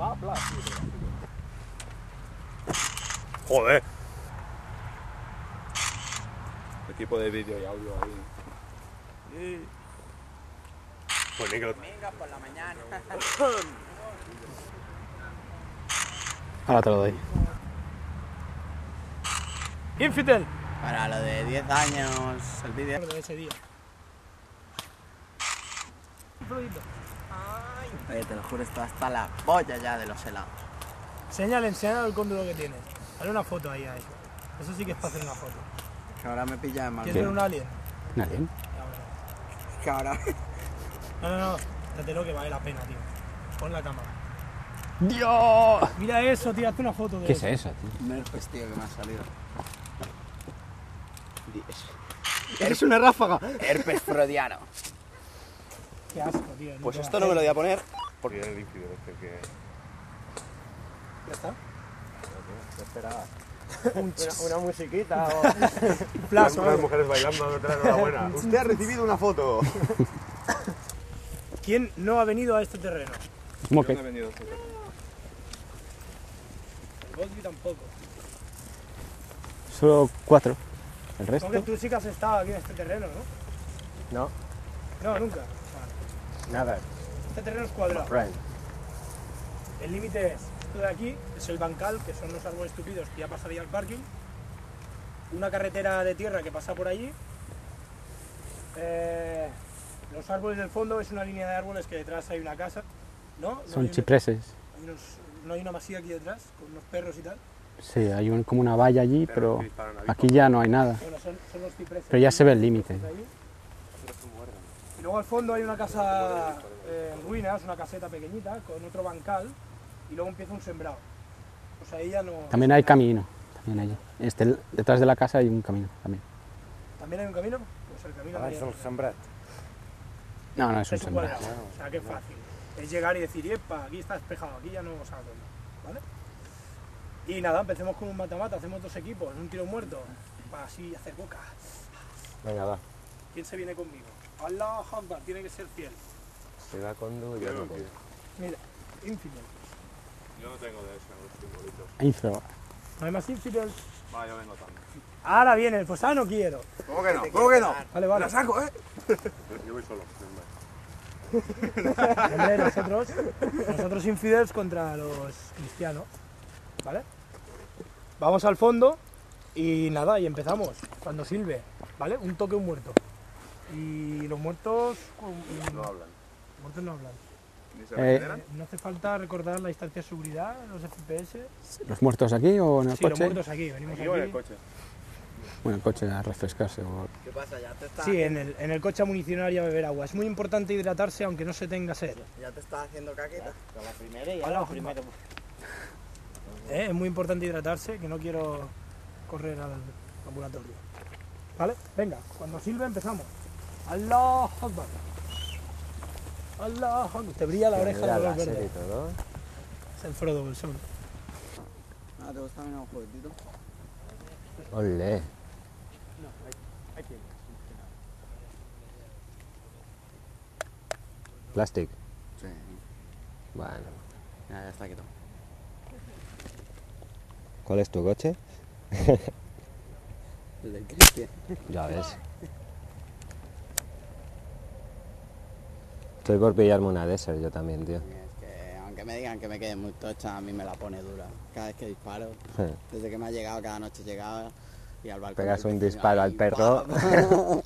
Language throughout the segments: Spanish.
Joder. Equipo de vídeo y audio ahí. Pues negro. Venga por la mañana. Ahora te lo doy. Infidel. Para lo de 10 años, el vídeo. De ese día. Oye, te lo juro, está hasta la polla ya de los helados. Enséñale el cóndodo que tiene. Dale una foto ahí a eso. Eso sí que es para hacer una foto. Que ahora me pilla de mal. ¿Quieres ver un alien? ¿Un alien? Que ahora. No. Dátelo que vale la pena, tío. Pon la cámara. ¡Dios! Mira eso, tío. Hazte una foto de ¿Qué es eso. eso, tío? Un herpes, tío, que me ha salido. ¡Eres una ráfaga! Herpes freudiano. Qué asco, tío. Pues te esto va no a me lo voy hacer. a poner porque es el infidel este que... Ya está. Espera. Una musiquita o... Flash, Unas mujeres bailando, no te la enhorabuena. Usted ha recibido una foto. ¿Quién no ha venido a este terreno? Smoke. Yo no he venido a este terreno. El Bosby tampoco. Solo 4. El resto. Aunque tú sí que has estado aquí en este terreno, ¿no? No, No, nunca. Vale. nada. Este terreno es cuadrado. Friend. El límite es esto de aquí, es el bancal, que son los árboles tupidos que ya pasaría al parking. Una carretera de tierra que pasa por allí. Los árboles del fondo es una línea de árboles que detrás hay una casa, ¿no? Son cipreses. No hay una masía aquí detrás, con unos perros y tal. Sí, hay como una valla allí, pero que disparan a aquí ya no hay nada. Bueno, son los cipreses. Pero ya se ve el límite. Ahí. Y luego al fondo hay una casa en ruinas, una caseta pequeñita, con otro bancal, y luego empieza un sembrado. O sea, ahí ya no... También hay camino. También allí. Detrás de la casa hay un camino también. ¿También hay un camino? Pues el camino... Ah, es un sembrat. No, no es un Es un sembrado. cuadrado, o sea que es fácil. Es llegar y decir, epa, aquí está despejado, aquí ya no salgo, ¿vale? Y nada, empecemos con un mata-mata, hacemos 2 equipos, un tiro muerto, para así hacer boca. Venga, va. ¿Quién se viene conmigo? Allah Akbar, tiene que ser fiel. Se da con yo no puedo. Mira, infidel. Yo no tengo de eso, los simbolitos. Infra. ¿No hay más infidel? Va, yo vengo también. Ahora viene, pues no quiero. ¿Cómo que no? ¿Cómo que no? Vale, vale. La saco, ¿eh? Yo voy solo. Hombre, nosotros infidels contra los cristianos, ¿vale? Vamos al fondo y nada, y empezamos, cuando silbe, ¿vale? Un toque, un muerto. Y los muertos... No hablan. Los muertos no hablan. Ni se regeneran. No hace falta recordar la distancia de seguridad, los FPS. ¿Los muertos aquí o en el Sí, los coche? muertos aquí, venimos Aquí aquí. o en el coche. Bueno, el coche a refrescarse. O... ¿Qué pasa? Ya te está. Sí, en el coche a municionar y a beber agua. Es muy importante hidratarse aunque no se tenga sed. Ya te estás haciendo caqueta. Con la primera y Hola, la primera. Es muy importante hidratarse, que no quiero correr al ambulatorio. ¿Vale? Venga, cuando silbe empezamos. Allah Akbar. Allah Akbar. Te brilla la oreja de color verde. Es el Frodo del sol. Ah, ¿te gusta menos un juguetito? Olé. Plastic. Sí. Bueno. Ya está quieto. ¿Cuál es tu coche? El del Cristian. Ya ves. Estoy por pillarme una Desert yo también, tío. Es que aunque me digan que me quede muy tocha, a mí me la pone dura. Cada vez que disparo, desde que me ha llegado, cada noche llegaba y al balcón. Pegas del un vecino disparo ahí, al perro. ¡pam!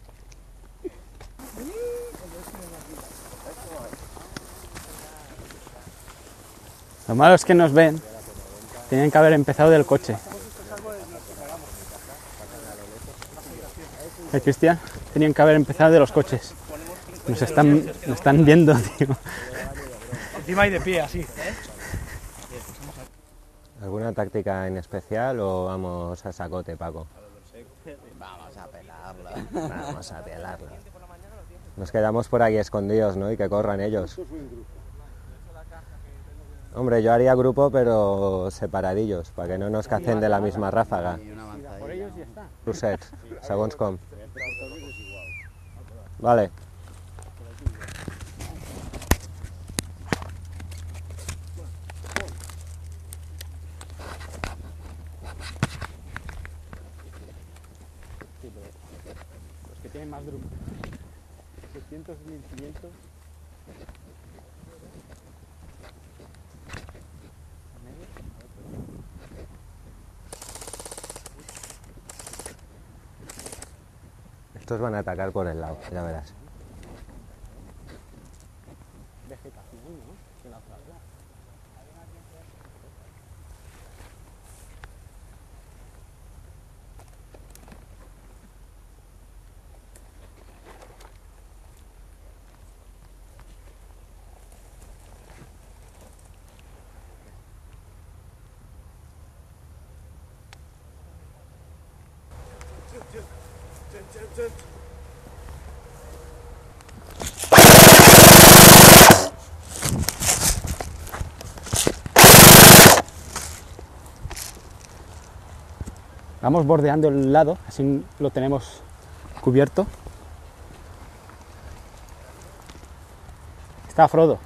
Lo malo es que nos ven. Tienen que haber empezado del coche. Cristian? Tenían que haber empezado de los coches. Nos están viendo, tío. Encima y de pie, así. ¿Alguna táctica en especial o vamos a sacote, Paco? Vamos a pelarla. Vamos a pelarla. Nos quedamos por aquí escondidos, ¿no? Y que corran ellos. Hombre, yo haría grupo, pero separadillos, para que no nos cacen de la misma ráfaga. Y una avanzadilla. Rusets, segons com. Vale. tienen más grupos. 600, 1500. Estos van a atacar por el lado, ya verás. Vegetación, ¿no? De la playa. Vamos bordeando el lado, así lo tenemos cubierto. Está Frodo.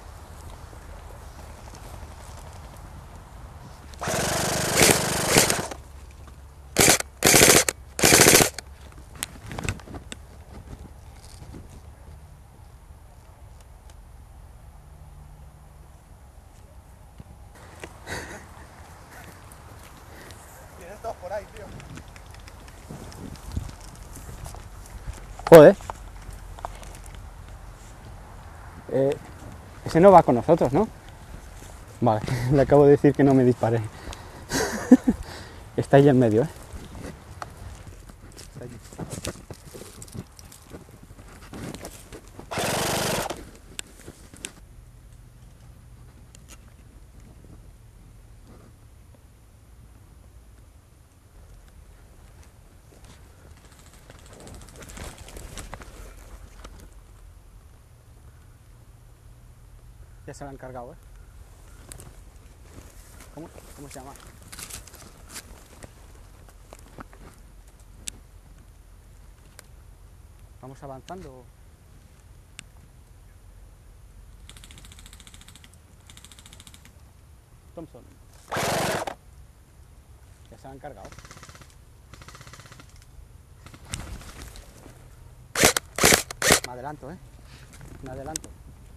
Tienes todos por ahí, tío. Joder. Ese no va con nosotros, ¿no? Vale, le acabo de decir que no me dispare. Está ahí en medio, ¿eh? Está allí. Ya se lo han cargado, ¿eh? ¿Cómo se llama? ¿Vamos avanzando? Thompson. Ya se lo han cargado. Me adelanto, ¿eh? Me adelanto.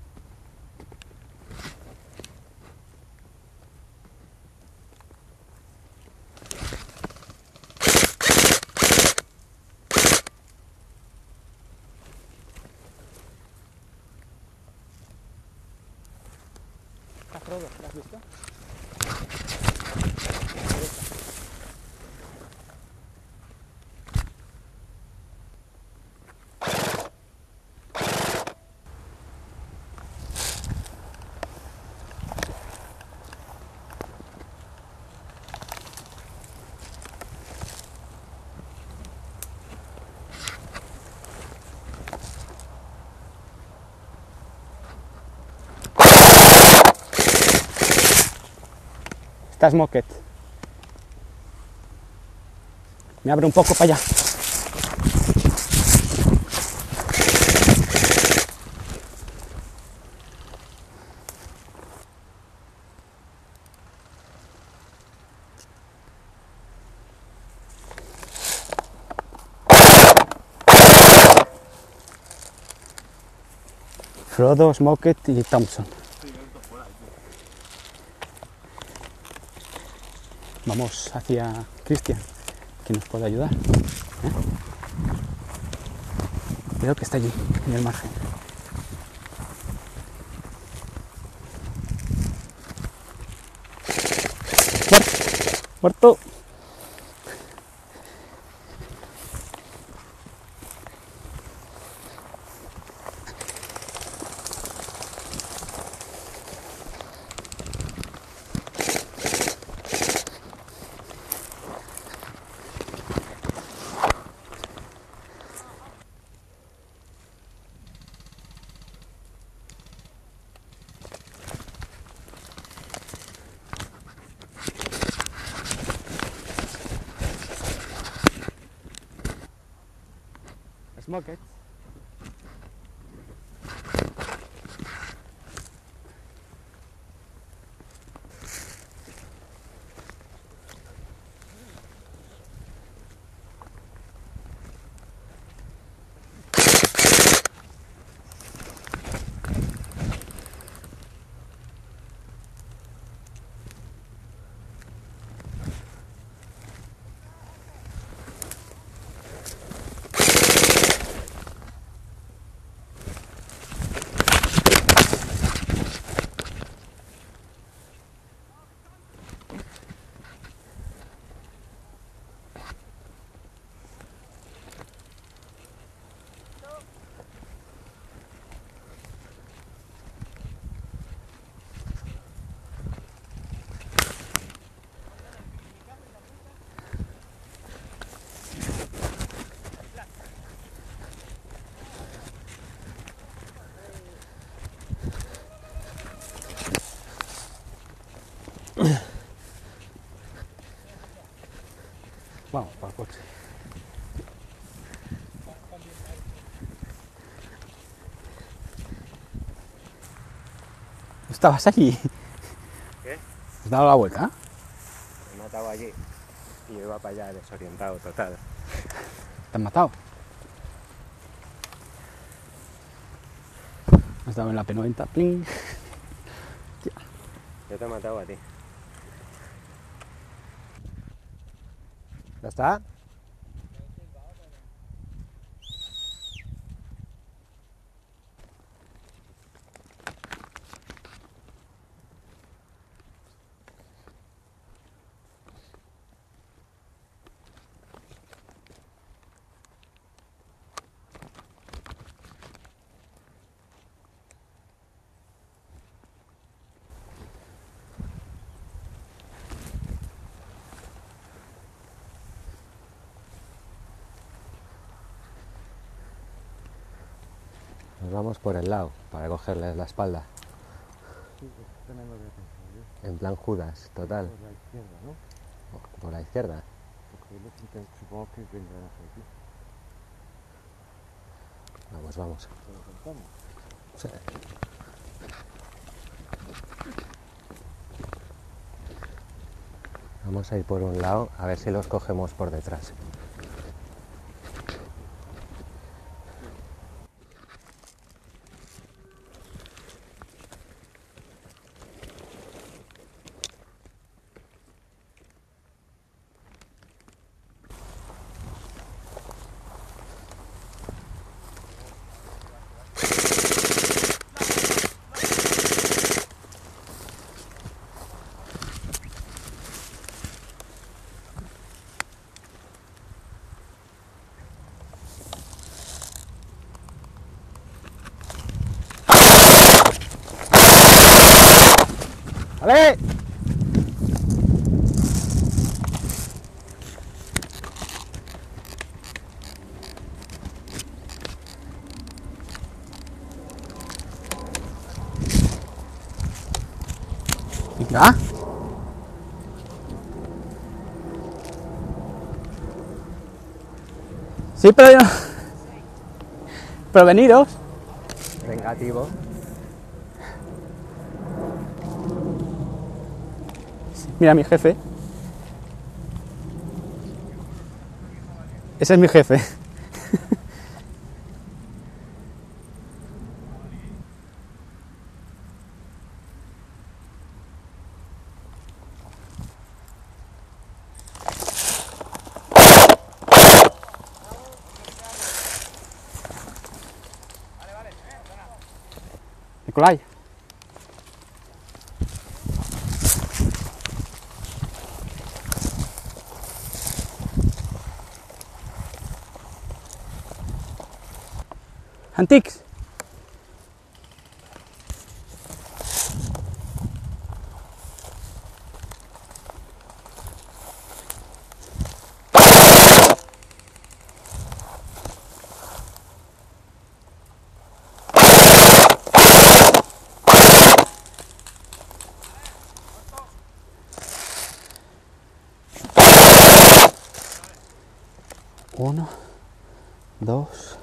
Está Frodo, ¿lo has visto? Está Smoket. Me abre un poco para allá. Frodo, Smoket y Thompson. Vamos hacia Christian, que nos puede ayudar. Creo que está allí, en el margen. ¡Muerto! Smoket. Vamos, para el coche. ¿Estabas allí? ¿Qué? ¿Has dado la vuelta? Me he matado allí y yo iba para allá desorientado total. ¿Te han matado? Has dado en la P90, pling. Yo te he matado a ti. ¿Ya está? Nos vamos por el lado para cogerles la espalda. En plan Judas, total. Por la izquierda, ¿no? Por la izquierda. Porque supongo que vendrán hacia aquí. Vamos, vamos. ¿Lo contamos? Sí. Vamos a ir por un lado a ver si los cogemos por detrás. ¡Vale! Venga. Sí, pero yo no... Pero veniros. Vengativo. Mira mi jefe. Ese es mi jefe. Nicolai. Antics. Uno, dos.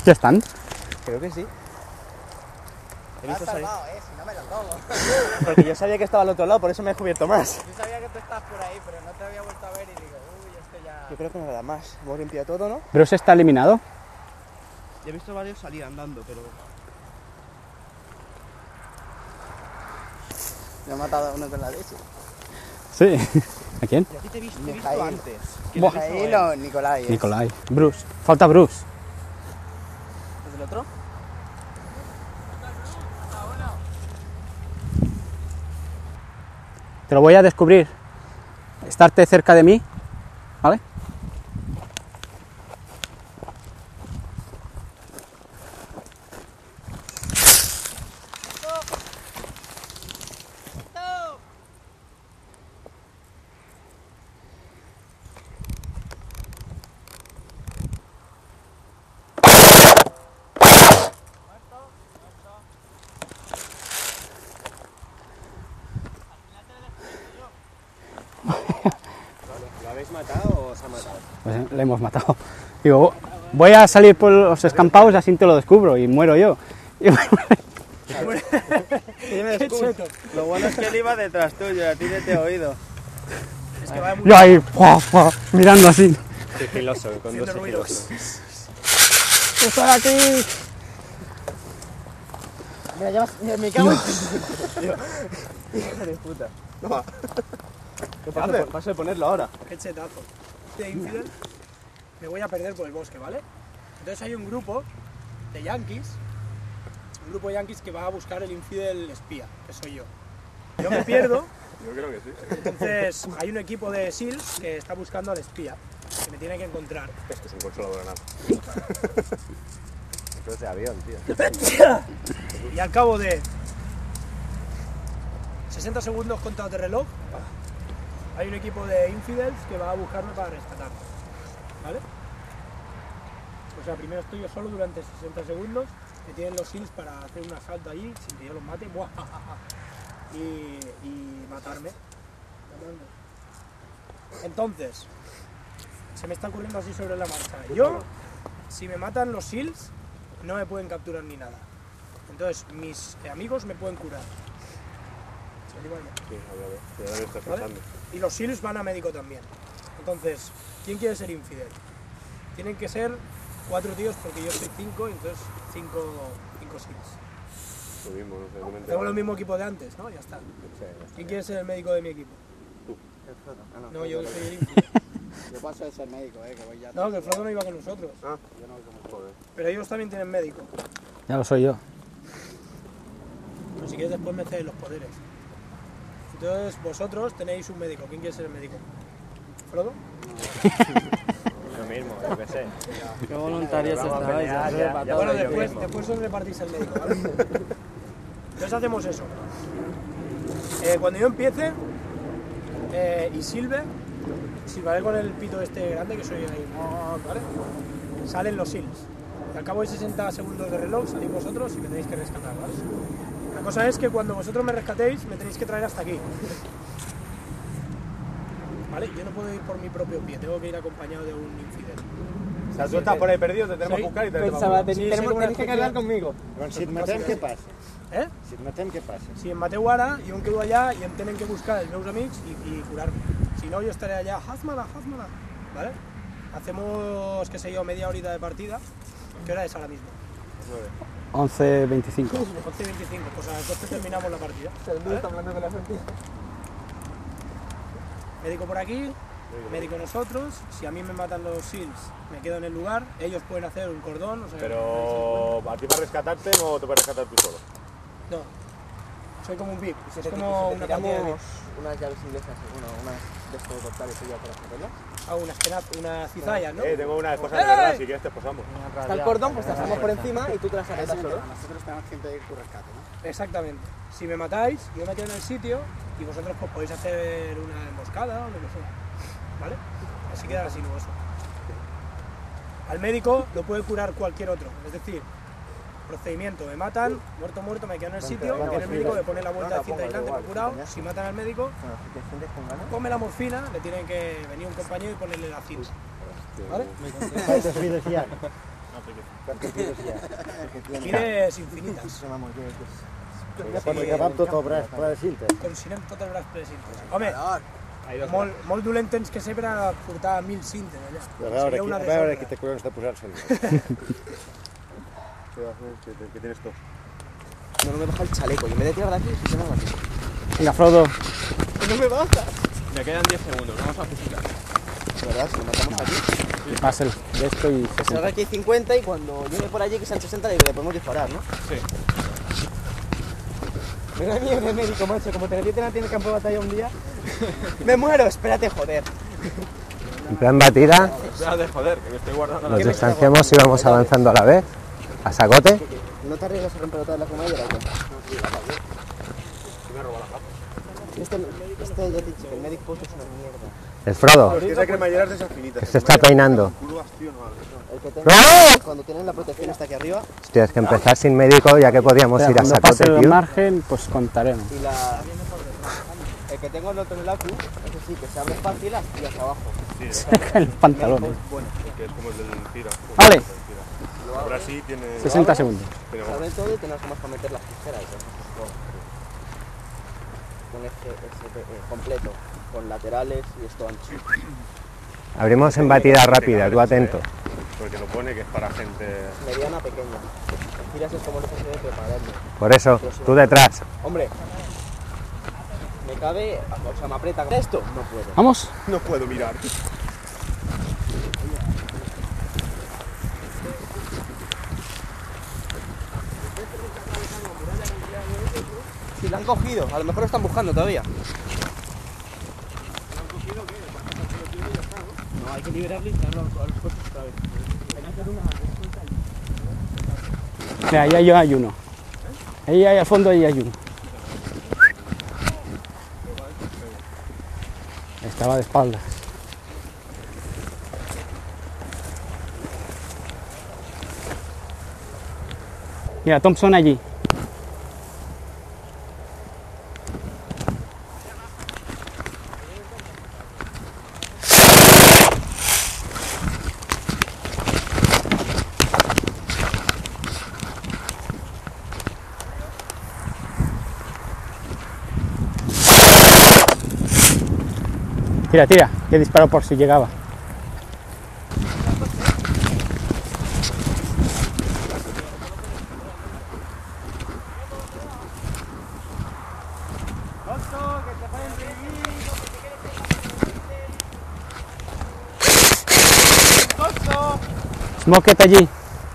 ¿Ya están? Creo que sí. He Me has visto salir. salvado, si no me lo tomo. Porque yo sabía que estaba al otro lado, por eso me he cubierto más. Yo sabía que tú estás por ahí, pero no te había vuelto a ver y digo, uy, este ya... Yo creo que no me da más. Hemos limpiado todo, ¿no? Bruce está eliminado. Yo he visto varios salir andando, pero... Me he matado a uno con la leche. Sí. ¿A quién? Y a ti te he visto Mijail. antes. Buah. Mijail o Nicolai. Nicolai. Bruce. Falta Bruce. ¿Es el otro? Te lo voy a descubrir. Estarte cerca de mí. ¿Vale? ¿Lo habéis matado o os ha matado? Pues le hemos matado. Digo, voy a salir por los escampados y así te lo descubro y muero yo. Y Qué cheto. Lo bueno es que él iba detrás tuyo, a ti no te he oído. Es que va muy yo ahí, mirando así. Sigiloso, con dos haciendo ruidos. sigilosos. ¡Estoy aquí! Mira, ya me cago en... Hija de puta. ¿Qué haces? Paso de ponerlo ahora. Qué chetazo. De Infidel me voy a perder por el bosque, ¿vale? Entonces hay un grupo de yankees, que va a buscar el Infidel espía, que soy yo. Yo me pierdo, Yo creo que sí. entonces hay un equipo de SEALs que está buscando al espía, que me tiene que encontrar. Esto es un consolador de nada. Esto es de avión, tío. Y al cabo de 60 segundos contados de reloj, hay un equipo de Infidels que va a buscarme para rescatarme, ¿vale? O sea, primero estoy yo solo durante 60 segundos, que tienen los SEALs para hacer un asalto allí sin que yo los mate, ¡buah! y matarme. Entonces, se me está ocurriendo así sobre la marcha. Yo, si me matan los SEALs, no me pueden capturar ni nada. Entonces, mis amigos me pueden curar. Se lo digo a ella. Sí, a ver, ya lo estás ¿Vale? pensando. Y los SEALs van a médico también. Entonces, ¿quién quiere ser infidel? Tienen que ser 4 tíos porque yo soy 5, entonces 5 SEALs. Lo mismo, no sé, no me entero. Tengo el mismo equipo de antes, ¿no? Ya está. ¿Quién quiere ser el médico de mi equipo? No, yo soy el infidel. Yo paso de ser médico, que voy ya... No, que el Frodo no iba con nosotros. Ah, Yo no voy con joder. Pero ellos también tienen médico. Ya lo soy yo. Pero si quieres después me cedéis los poderes. Entonces vosotros tenéis un médico. ¿Quién quiere ser el médico? ¿Frodo? Lo mismo, yo qué sé. Qué voluntarios Vamos a estabais, pelear, eso ya, es para ya todo. Bueno, soy yo mismo. después os repartís el médico, ¿vale? Entonces hacemos eso. Cuando yo empiece y silbaré con el pito este grande que soy ahí, ¿vale? Salen los SEALs. Y al cabo de 60 segundos de reloj salís vosotros y me tenéis que rescatar, ¿vale? La cosa es que cuando vosotros me rescatéis me tenéis que traer hasta aquí. ¿Vale? Yo no puedo ir por mi propio pie, tengo que ir acompañado de un infidel. O sea, tú estás por ahí perdido, te tenemos que buscar y te Pensaba, tenemos Sí, soy como tenéis que una cargar especie- conmigo. Si et matem, què passa? ¿Eh? Si et matem, què passa? Si em mateu ara, jo em quedo allà i em tenen que buscar els meus amics y curarme. Si no, yo estaré allá, hazmala, ¿vale? Hacemos, qué sé yo, media horita de partida. ¿Qué hora es ahora mismo? 11:25. 11:25, pues a las 12 terminamos la partida. ¿vale? Está hablando con la gente. Médico por aquí, médico nosotros. Si a mí me matan los SEALs, me quedo en el lugar. Ellos pueden hacer un cordón, o sea, Pero a ti para rescatarte no te puedes rescatar tú solo. no. Soy como un VIP, es como una partida de VIP. Unas llaves inglesas, bueno, unas de estos portales y ya para hacerlas. Ah, unas cizallas, ¿no? Tengo una cosa de verdad, si quieres te posamos. Está el cordón, pues te pasamos por encima y tú te las sacas solo. Nosotros tenemos que impedir tu rescate, ¿no? Exactamente. Si me matáis, yo me quedo en el sitio y vosotros pues podéis hacer una emboscada o lo que sea. ¿Vale? Así queda así nuevo. Al médico lo puede curar cualquier otro. Es decir, procedimiento, me matan, muerto, me quedo en el sitio, viene el médico, me pone la vuelta de cinta aislante, me he curado. Si matan al médico, ponme la morfina, le tiene que venir un compañero y ponerle la cinta. ¿Vale? Quantes vides hi ha? Quines infinites. Que va amb tot el braç ple de cintes. Com si anem tot el braç ple de cintes. Home, molt dolent tens que ser per a portar 1000 cintes allà. A veure qui té collons de posar-se. ¿Qué tienes tú? No me baja el chaleco. Y en vez de tirar de aquí, se me va aquí. Venga, Frodo. ¡No me baja! Me quedan 10 segundos, vamos a física. De verdad, si lo matamos aquí. Vas el de esto y Que salga aquí 50 y cuando llegue por allí que sean 60 le podemos disparar, ¿no? Sí. Mira mierda de médico, macho, como te meten a ti en el campo de batalla un día. ¡Me muero! Espérate, joder. En plan batida, Espérate, joder, que me estoy guardando la... nos distanciamos y vamos avanzando a la vez, a sacote. ¿No te arriesgas a romper otra de la cremallera o qué? Este ya te he dicho que el médico post es una mierda. El Frodo, Es que esa cremallera es de esas finitas. que se está peinando. El que ¡No! cuando tienen la protección está aquí arriba Hostia, es que empezar sin médico, ya que podíamos ir a cuando sacote, pase el tío. margen, pues contaremos. y la... El que tengo el otro en el ACU, ese sí, que se abre fácil y hacia abajo. Se caen los pantalones. Bueno, Que es como el del tira. Vale, Ahora sí tiene... 60 segundos. se abre todo y tenemos más para meter las tijeras. Con completo, con laterales y esto ancho. Abrimos en batida rápida, tú atento. Porque lo pone que es para gente... Mediana, pequeña. Tiras es como lo que se debe prepararme. Por eso, tú detrás. Hombre, me cabe, o sea, me aprieta. ¿Esto? No puedo. Vamos. No puedo mirar. Si la han cogido, a lo mejor lo están buscando todavía. No, hay que liberarlo y echarlo a los cuerpos otra vez. Mira, ahí hay uno. Ahí al fondo ahí hay uno. Estaba de espaldas. Mira, Thompson allí. Tira, tira, que disparó por si llegaba. Smoket allí.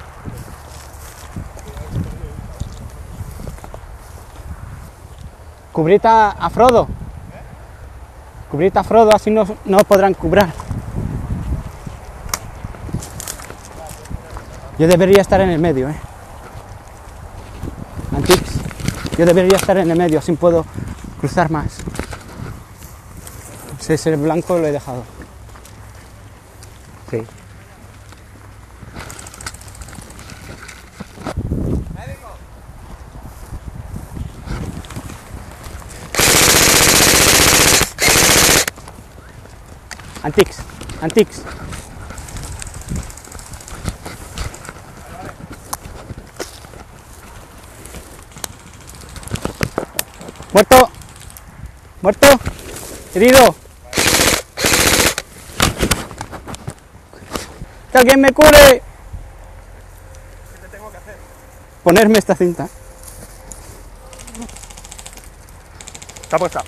Cubrid a Frodo. Cubrid a Frodo, así no podrán cubrir. Yo debería estar en el medio, Antix, yo debería estar en el medio, así puedo cruzar más. Ese blanco lo he dejado. Sí. Antix, Antix. Muerto. Muerto. Herido. Que alguien me cure. ¿Qué te tengo que hacer? Ponerme esta cinta. Está puesta.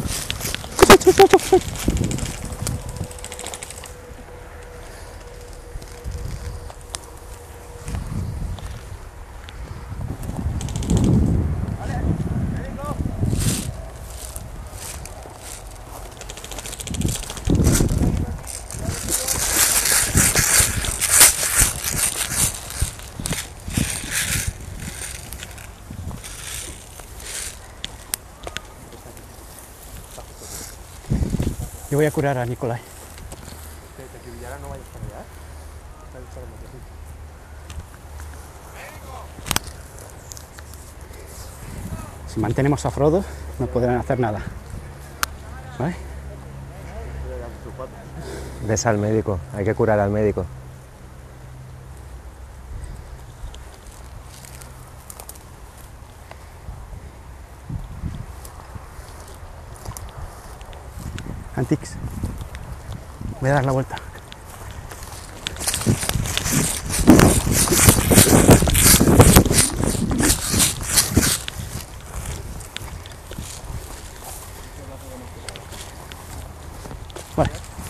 Yo voy a curar a Nicolai. Si mantenemos a Frodo, no podrán hacer nada. ¿Vale? Ves al médico, hay que curar al médico. Antix. Voy a dar la vuelta. Vale.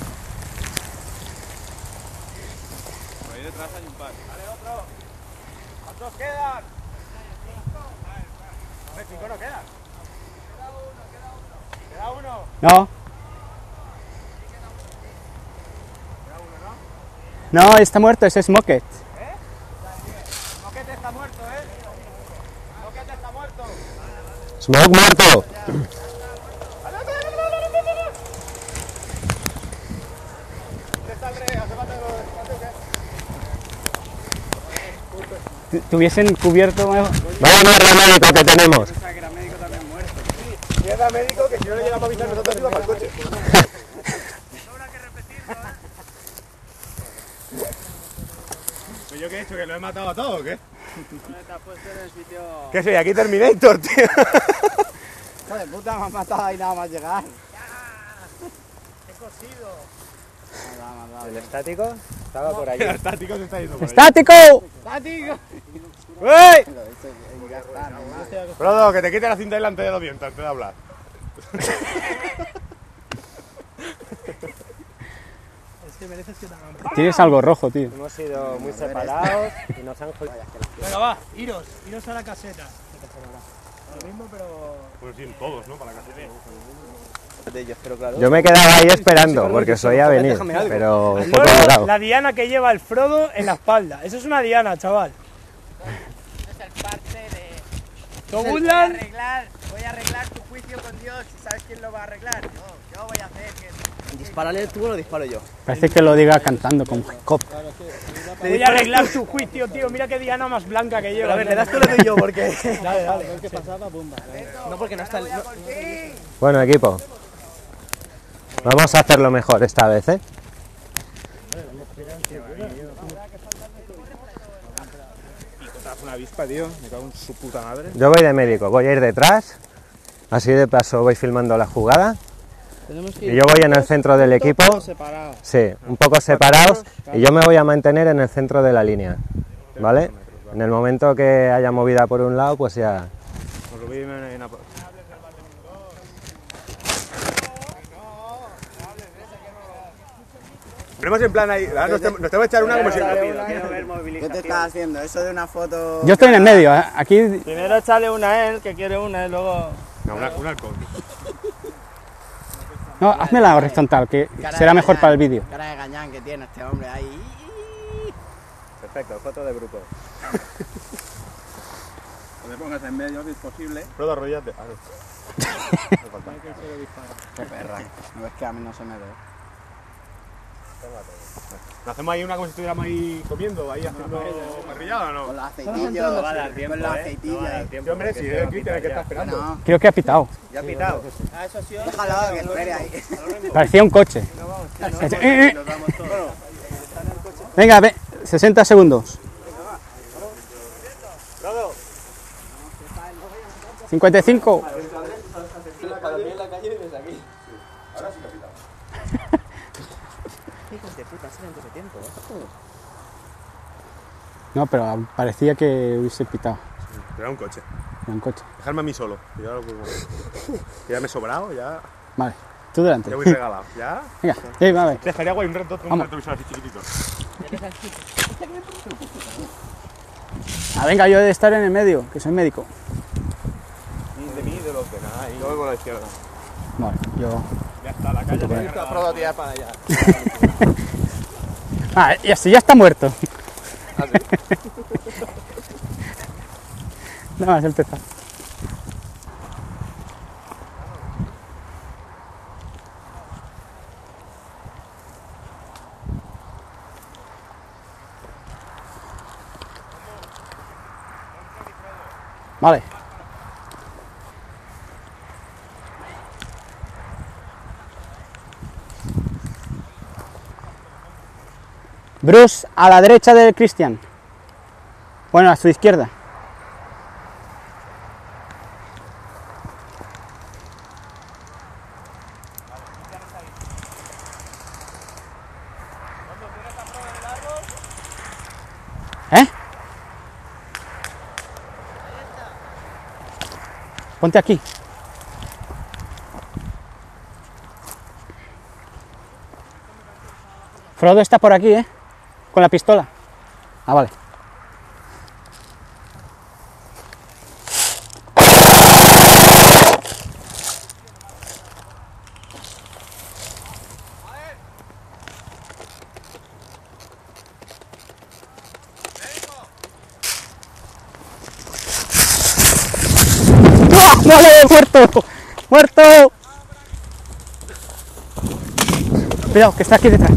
Por ahí detrás hay un par. Vale, otro. ¿Cuántos quedan? 5 no quedan. Queda uno. No. No, está muerto, ese es Moquet. Moquete está muerto, Moquete está muerto. Smoke muerto. Te hubiesen cubierto. Vaya mierda médico que tenemos. Si era médico, que si no le llegamos a avisar nosotros íbamos para el coche. ¿Pero yo qué he hecho? ¿Que lo he matado a todos o qué? Te has puesto en el sitio... ¿Qué soy? Aquí Terminator, tío. Hijo de puta, me has matado ahí nada más llegar. ¡He cosido! ¿El estático? Estaba por allí. El estático se está yendo por ahí. ¡Estático! ¡Tático! ¡Uy! Ya está, no más. Frodo, que te quite la cinta delante de los dientes antes de hablar. Es que mereces que te hagan. Tienes algo rojo, tío. Hemos sido muy separados y nos han jodido. Venga, va, iros a la caseta. Lo mismo, pero... Pues sí, todos, ¿no? Para la casa. Yo me quedaba ahí esperando porque os oía venir, pero un poco Luego, parado. la diana que lleva el Frodo en la espalda. Eso es una diana, chaval. Es el parte de... Togutland. Voy a arreglar tu juicio con Dios. ¿Sabes quién lo va a arreglar? Yo voy a hacer que... Dispárale tú o lo disparo yo. Parece que lo diga cantando con Jacob. Voy a arreglar tu juicio, tío. Mira qué diana más blanca que lleva. A ver, le das tú le doy yo porque. Dale, dale. No, porque no está el. Bueno, equipo. Vamos a hacerlo mejor esta vez, ¿eh? Una avispa, tío. Me cago en su puta madre. Yo voy de médico, voy a ir detrás. Así de paso voy filmando la jugada. Y yo voy en el centro del equipo. Sí, un poco separados. Y yo me voy a mantener en el centro de la línea. ¿Vale? En el momento que haya movida por un lado, pues ya... Os lo voy en Ponemos en plan ahí. Ahora nos tenemos que echar una como si... ¿Qué te estás haciendo? Eso de una foto... Yo estoy en el medio, ¿eh? Aquí. Primero echarle una a él, que quiere una, y luego. No, un halcón. No, hazme la horizontal, que Cara será de mejor gañán, para el vídeo. Cara de gañán que tiene este hombre ahí. Perfecto, foto de grupo. No te pongas en medio si es posible. Frodo, arrollate. Ah, no. Qué perra. No ves que a mí no se me ve. ¿Nos hacemos ahí una como si estuviéramos ahí comiendo, ahí haciendo parrillada o no? Con los aceitillos. Con los aceitillos. Sí, hombre, si es el Cristian el que está esperando. No. Creo que ha pitado. Ya ha pitado. Déjalo que espere ahí. Parecía un coche. Venga, 60 segundos. 55. No, pero parecía que hubiese pitado. Era un coche. Era un coche. Dejarme a mí solo. Que ya, ya me he sobrado, ya, Vale, tú delante. ya voy regalado. ¿Ya? Venga, a ver. Dejaría guay un Vamos. retrovisor así chiquitito. Ah, venga, yo he de estar en el medio, que soy médico. De mí, de los que nada. Y yo voy por la izquierda. Vale, yo. Ya está, la calle me está Frodo a tirar para allá. Ah, y así ya está muerto. Nada más empezar. Vale. Bruce a la derecha del Christian. Bueno, a su izquierda. Ponte aquí. Frodo está por aquí, ¿eh? Con la pistola. Ah, vale. ¡No! ¡Vale! ¡Muerto! ¡Muerto! Cuidado, que está aquí detrás.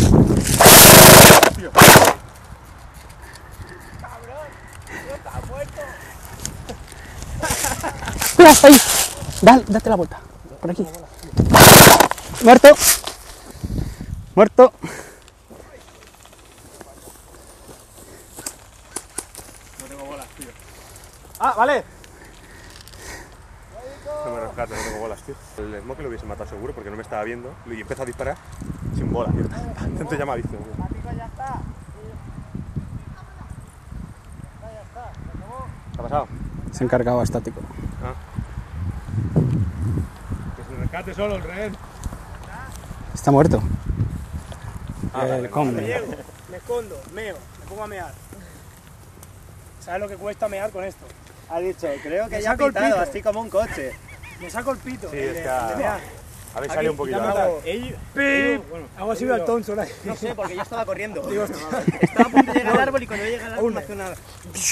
Cuidado, ahí. Date la vuelta. Por aquí. Muerto. Muerto. Ah, vale. No me rescate, no tengo bolas, tío. El smoke lo hubiese matado seguro porque no me estaba viendo y empezó a disparar sin bolas, tío. Entonces ya me ha visto, tío. ¿Qué ha pasado? Se ha encargado a estático. Ah. Que se rescate solo el rehén. Está muerto. Vale, ¿Cómo? Me llego, me escondo, meo, me pongo a mear. ¿Sabes lo que cuesta mear con esto? Ha dicho, creo que Me ya ha saco el pitado, pito. así como un coche. Me saco el pito. Sí, el es de- que el de mear. habéis Aquí, salido un poquito. ya me ¿verdad? hago- ¡Pip! Hago así al Thompson ahí. No sé, porque yo estaba corriendo. Digo, Estaba a punto de llegar al árbol y cuando yo llegué al árbol me hace una... O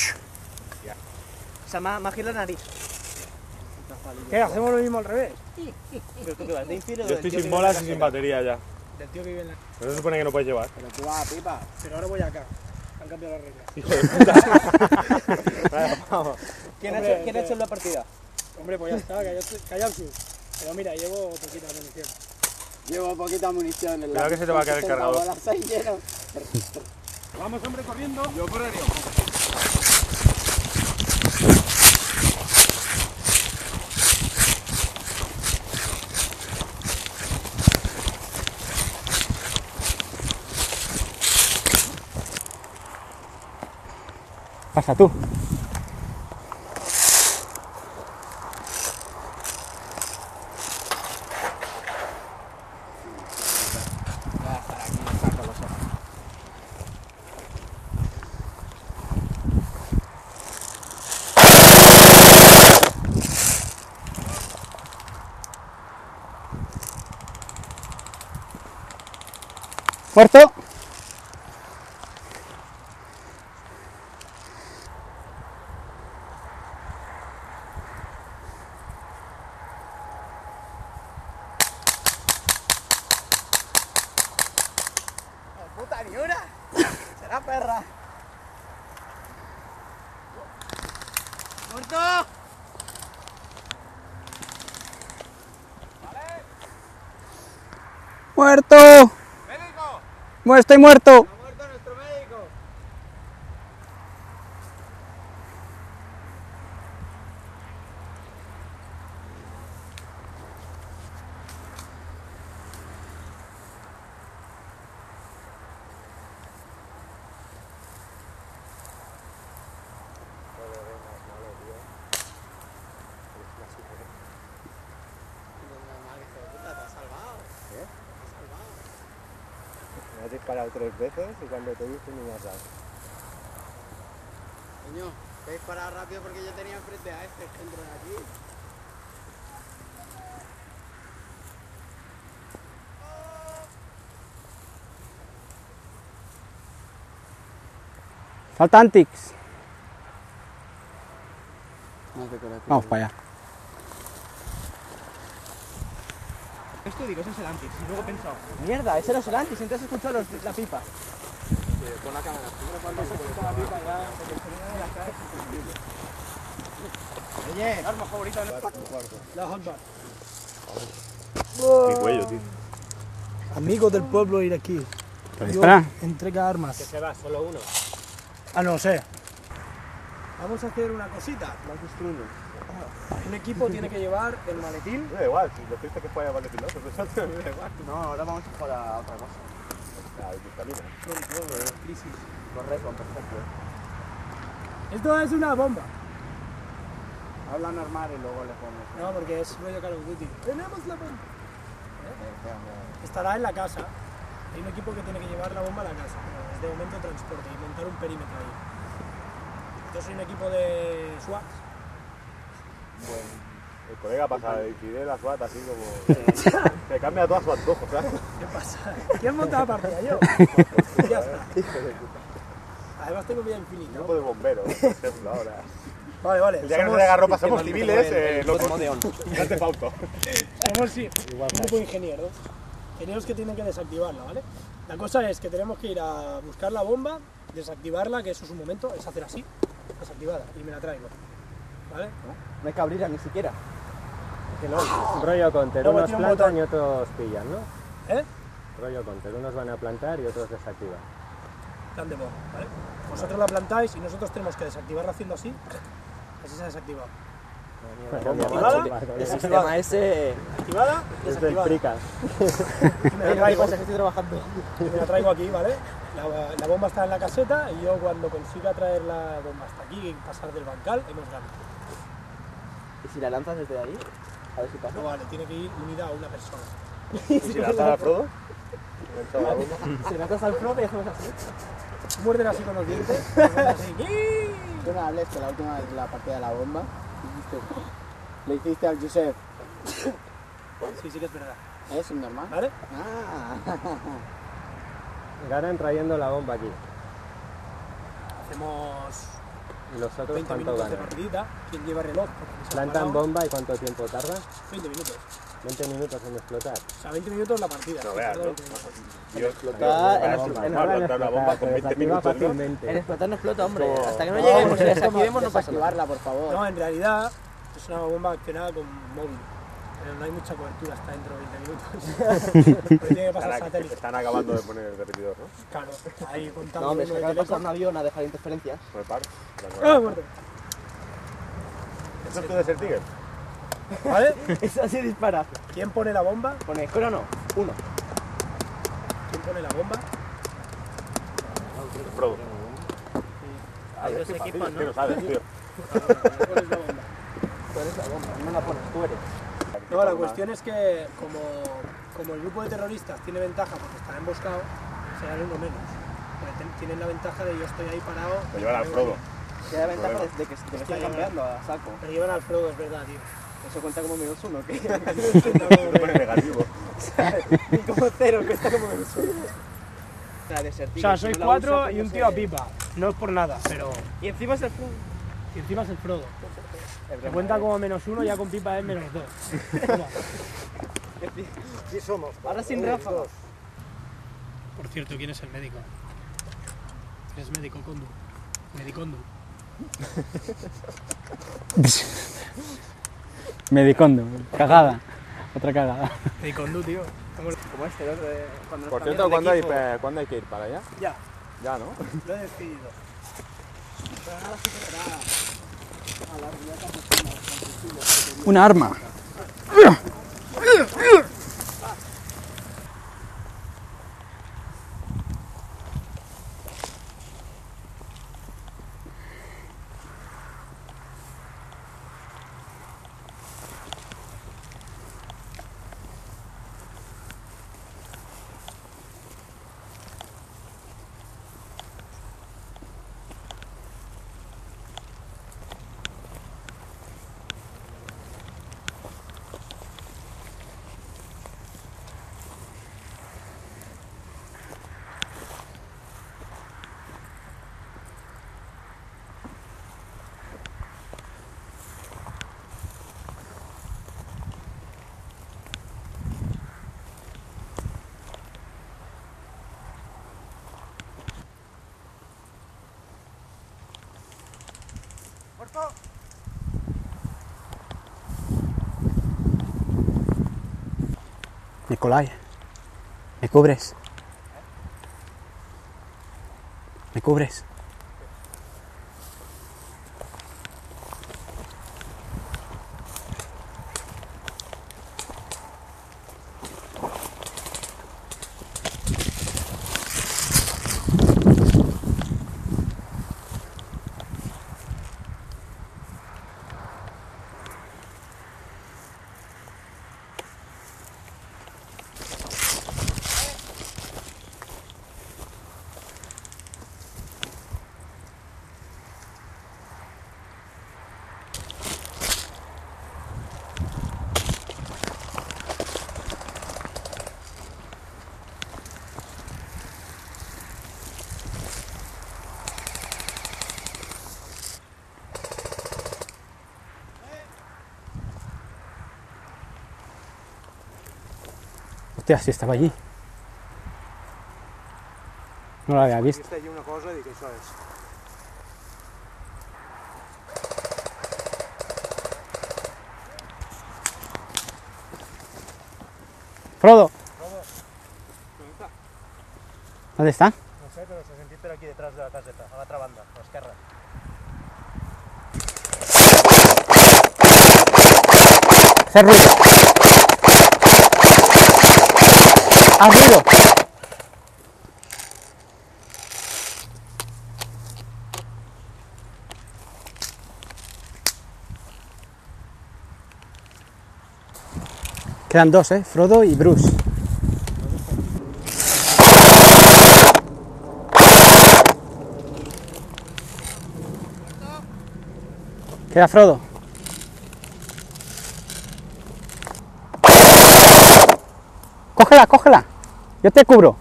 sea, me ha girado la nariz. ¿Qué? ¿Hacemos lo mismo al revés? Pero tú qué vas, de infiel o Yo del estoy tío que sin vive en bolas la y sin casera? batería ya. Del tío que vive en la... Pero se supone que no puedes llevar. Pero tú vas a pipa. Pero ahora voy acá. Han cambiado las reglas. Hijo de puta. Vaya, vamos. ¿Quién Hombre, ha hecho la partida? Hombre, pues ya está, callado sí. Pero mira, llevo poquita munición. Llevo poquita munición en Cuidado que se te va a caer el cargador. Vamos, hombre, corriendo. Yo correría. Pasa tú. Muerto. ¡Puta, ni una! ¡Será perra! ¡Muerto! Muerto. Estoy muerto. ¡Ha muerto nuestro médico! Me has disparado 3 veces y cuando te he visto ni me has dado. Coño, que disparar rápido porque yo tenía enfrente a este que entró de aquí. Falta Antix. No te creas. Vamos para allá. Esto digo, ese es el antes. Y luego he pensado, mierda, ese era el antes. Entonces he escuchado la pipa. Pon la cámara. Cuando se escucha la pipa ya, porque el sonido de la cara es increíble. Oye, El arma favorita de la hot bar. Mi cuello, tío. Amigos del pueblo iraquí. Espera. Entrega armas. Se va, solo uno. Ah, no sé. Vamos a hacer una cosita. Un equipo tiene que llevar el maletín. Me da igual, si lo triste que fue a Valetín, ¿no? Pues eso me da igual. no, ahora vamos a jugar a otra cosa. Ah, el cristalino. Correcto, perfecto. Esto es una bomba. Habla normal y luego le pones. No, porque es rollo Call of Duty. ¡Tenemos la bomba! Estará en la casa. Hay un equipo que tiene que llevar la bomba a la casa. Es de momento transporte y montar un perímetro ahí. Yo soy un equipo de SWAT. Bueno, el colega pasa de Fidel a SWAT así como... Se cambia todo a su antojo, ¿sabes? ¿Qué pasa? ¿Quién monta la partida? Yo. Ya está. Además tengo vida infinita. Grupo de bomberos, por ejemplo, ahora. Vale. El día que nos haga ropa somos civiles, locos. Grande Fausto. Somos sí, un grupo de ingenieros. Ingenieros que tienen que desactivarla, ¿vale? La cosa es que tenemos que ir a buscar la bomba, desactivarla, que eso es un momento, es hacer así, desactivada, y me la traigo. ¿Vale? No hay que abrirla ni siquiera. Que no, rollo counter, Luego unos tiene un plantan botón. y otros pillan, ¿no? ¿Eh? Rollo counter, unos van a plantar y otros desactivan. Plan de bomba, ¿vale? Vosotros la plantáis y nosotros tenemos que desactivarla haciendo así. Así se ha desactivado. ¿Activada? El sistema ese... ¿Activada? Es del Desactivada. frica. Me la traigo. que estoy trabajando. Me la traigo aquí, ¿vale? La bomba está en la caseta y yo cuando consiga traer la bomba hasta aquí y pasar del bancal, hemos ganado. ¿Y si la lanzas desde ahí? A ver si pasa. No vale, tiene que ir unida a una persona. ¿Y si la lanzas al Frodo? Si lanzas al Frodo y hacemos así. Muerden así con los dientes. y hacen así. Tú no hables que la última vez la partida de la bomba le hiciste al Josep. Sí, que es verdad. ¿Es normal? ¿Vale? Ah. Ganan trayendo la bomba aquí. Hacemos ¿Y los otros 20 cuánto minutos de ganan? partidita. ¿Quién lleva reloj? Porque se ha ¿Plantan parado. bomba y cuánto tiempo tarda? 20 minutos. 20 minutos en explotar. O sea, 20 minutos la partida. No veas, ¿no? Tarda 20 minutos. Yo explotar, en normal, en plantar una bomba con 20 minutos, ¿no? fácilmente. En explotar no explota, hombre. Como- Hasta que no No, lleguemos y es desactivemos como no pasa nada. desactivarla, por favor. No, en realidad es una bomba accionada con móvil. Pero no hay mucha cobertura hasta dentro de 20 minutos. Porque tiene que pasar satélite. Están acabando de poner el repetidor, ¿no? Claro, ahí contando. No, hombre, es uno que de acaba de pasar teléfono. un avión a dejar interferencias. Por el par. ¡Ah, muerto! ¿Eso es tu Desert Eagle? ¿Vale? Es así dispara. ¿Quién pone la bomba? Pone crono, 1. ¿Quién pone la bomba? El Frodo. Hay dos Qué fácil, equipos, es que ¿no? no sabes, tío. ¿Pones la bomba? Tú eres la bomba, no la pones, tú eres. No, la cuestión es que como el grupo de terroristas tiene ventaja porque estará emboscado, serán uno menos. Porque tienen la ventaja de yo estoy ahí parado. Lo llevan al Frodo. Ya da ventaja de que me están campeando a saco. Pero llevan al Frodo, es verdad, tío. Eso cuenta como -1, que Me pone negativo. como 0, que está como -1. O sea, sois 4 y un tío a pipa. No es por nada, pero... Y encima es el Frodo. Y encima es el Frodo. Se cuenta como -1, ya con pipa es -2. Toma. Sí somos. Ahora sin ráfagas. Por cierto, ¿quién es el médico? ¿Quién es médico Condu? Medicondu. Medicondo, cagada. Otra cagada. Medicondu, tío. Estamos... Como este, ¿no? Cuando nos Por cambiamos cierto, de ¿cuándo hay que ir para allá? Ya, Ya, ¿no? lo he decidido. Una arma. Nicolai, ¿me cubres? ¿Me cubres? Hostia, si estava allí. No l'havia vist. Viste allí una cosa i dic, això és. Frodo. ¿Dónde está? No sé, però s'ha sentit per aquí detrás de la caseta, a l'altra banda, a l'esquerra. Hacer ruido. Haz ruido. Quedan dos, Frodo y Bruce. Queda Frodo. Cógela, cógela. Yo te cubro.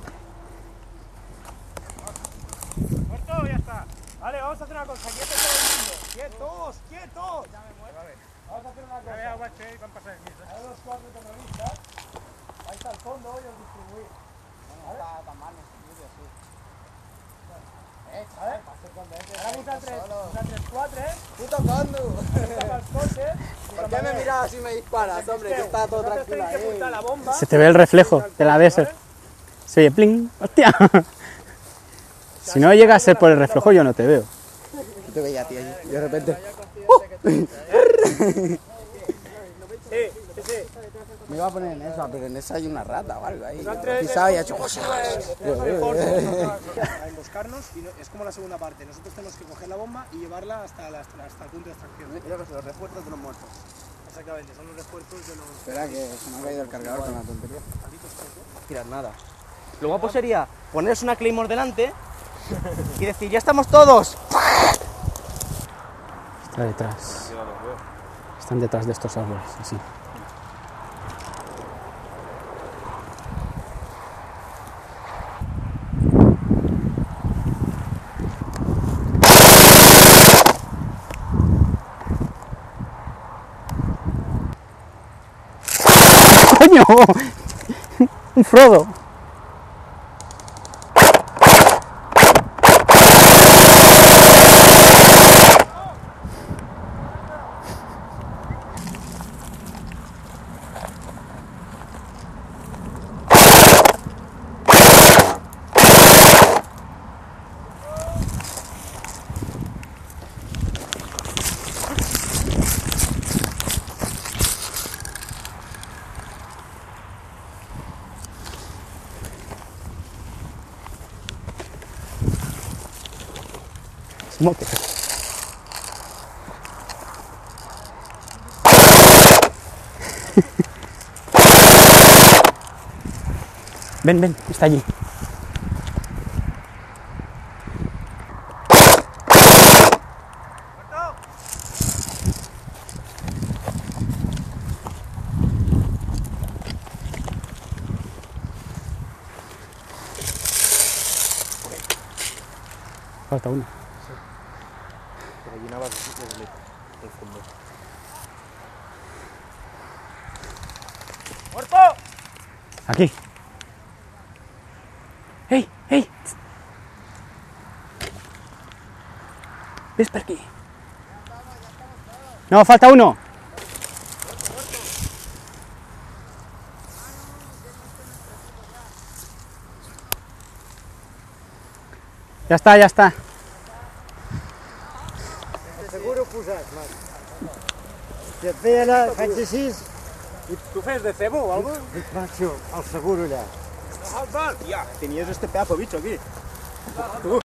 ¡Muerto! Ya está. Vale, vamos a hacer una cosa. ¡Quietos todo el mundo! ¡Quietos! ¡Quietos! Ya me muero. Vamos a hacer una cosa. Ya van a pasar aquí. Hay los 4 terroristas. Ahí está el fondo y os distribuís. No está tan mal este vídeo, sí. ¿Vale? Ahora busca 3, 4, ¡Puto Condu! Tapa el coche. ¿Por qué me miras así y me disparas, hombre? Que está todo tranquilo Tenéis que apuntar ahí. la bomba. Se te ve el reflejo de la DS. Se oye pling. ¡Hostia! Si no llega a ser por el reflejo, yo no te veo. Yo te veía a ti allí. Y de repente... Me iba a poner en esa, pero en esa hay una rata o algo ahí. Pisaba y ha hecho cosas. A emboscarnos y es como la segunda parte. Nosotros tenemos que coger la bomba y llevarla hasta el punto de extracción. Mira que son los refuerzos de los muertos. Exactamente, son los refuerzos de los... Espera que se me ha caído el cargador con la tontería. Tirar nada. Lo guapo sería poneros una Claymore delante y decir, ¡ya estamos todos! Está detrás. Están detrás de estos árboles, así. ¡Coño! Un Frodo. Smoke. Ven, ven, está allí. Falta uno. Te rellenabas desde el fondo. ¡Muerto! Aquí. ¡Ey! ¡Ey! ¿Ves por aquí? No, falta uno. Ya está, ya está. Seguro posat, Marc. Si et feien, faig així, ¿Tú fes de cebo o algo? dic, macho, el seguro allà. Ya, tenías este pedazo de bicho aquí. Tú.